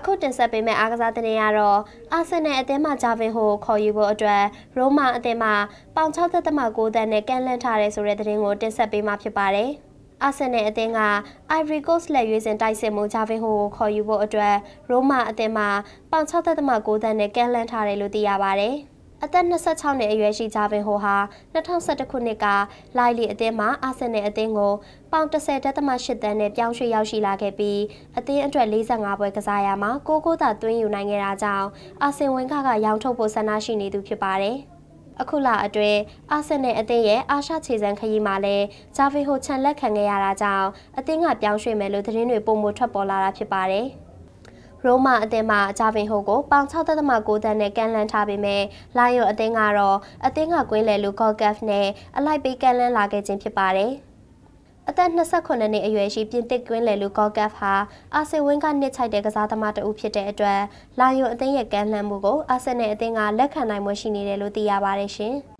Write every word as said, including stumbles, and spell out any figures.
အခုတင်ဆက်ပေးမယ့်အားကစားသတင်းရတော့အာဆင်နယ်အသင်းမှဂျာဗင်ဟိုခေါ်ယူဖို့အတွက်ရိုမာအသင်းမှပေါင်၆ ဒသမ ၉ သန်းနဲ့ကန့်လန့်ထားတဲ့ဆိုတဲ့သတင်းကိုတင်ဆက်ပေးမှာဖြစ်ပါတယ်။အာဆင်နယ်အသင်းက Ivory Coast လက်ရွေးစင်တိုက်စစ်မှုဂျာဗင်ဟိုကိုခေါ်ယူဖို့အတွက်ရိုမာအသင်းမှပေါင်၆ ဒသမ ၉ သန်းနဲ့ကန့်လန့်ထားတယ်လို့သိရပါတယ်။အသက်၂၆နှစ်အရွယ်ရှိဂျာဗင်ဟိုဟာ၂၀၁၁ခုနှစ်ကလိုက်လီအသင်းမှအာဆင်နယ်အသင်းကိုပေါင်၁၀ ဒသမ ၈ သန်းနဲ့ပြောင်းရွှေ့ရောက်ရှိလာခဲ့ပြီးအသင်းအတွက်၄၅ပွဲကစားရမှာ၉ ဂိုးသာသွင်းယူနိုင်ခဲ့တာကြောင့်အာဆင်ဝင်ကကရောင်းထုတ်ဖို့ဆန္ဒရှိနေသူဖြစ်ပါတယ်။အခုလအတွင်းအာဆင်နယ်အသင်းရဲ့အာရှခြေစံခရီးမှာလည်းဂျာဗင်ဟိုချန်လက်ခံခဲ့ရတာကြောင့်အသင်းကပြောင်းရွှေ့မယ်လို့သတင်းတွေပုံမထွက်ပေါ်လာတာဖြစ်ပါတယ်။ရိုမာအသင်းမှဂျာဗင်ဟိုကိုပေါင်၆ ဒသမ ၉ သန်းနဲ့ကန့်လန့်ထားပေမဲ့လာယွန်အသင်းကတော့အသင်းကကွင်းလယ်လူဂေါ့ကက်ဖ်နဲ့အလိုက်ပေးကန့်လန့်လာခဲ့ခြင်းဖြစ်ပါတယ်။အသက်၂၉နှစ်အရွယ်ရှိပြင်သစ်ကွင်းလယ်လူဂေါ့ကက်ဖ်ဟာအာဆင်ဝင်းကနှစ်ချိုက်တဲ့ကစားသမားတဦးဖြစ်တဲ့အတွက်လာယွန်အသင်းရဲ့ကန့်လန့်မှုကိုအာဆင်နယ်အသင်းကလက်ခံနိုင်မှုရှိနေတယ်လို့သိရပါတယ်ရှင်။